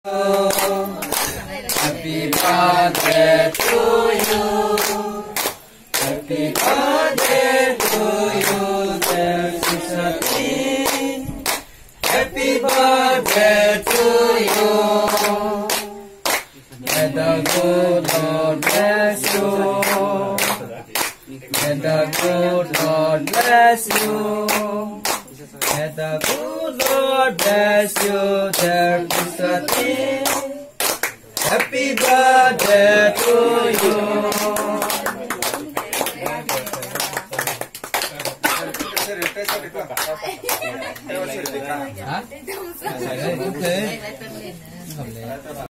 Happy birthday to you. Happy birthday to you, dear Susati. Happy birthday to you. May the good Lord bless you. May the good Lord bless you. May the good Lord bless you, dear Susati. Happy birthday to you. Hả?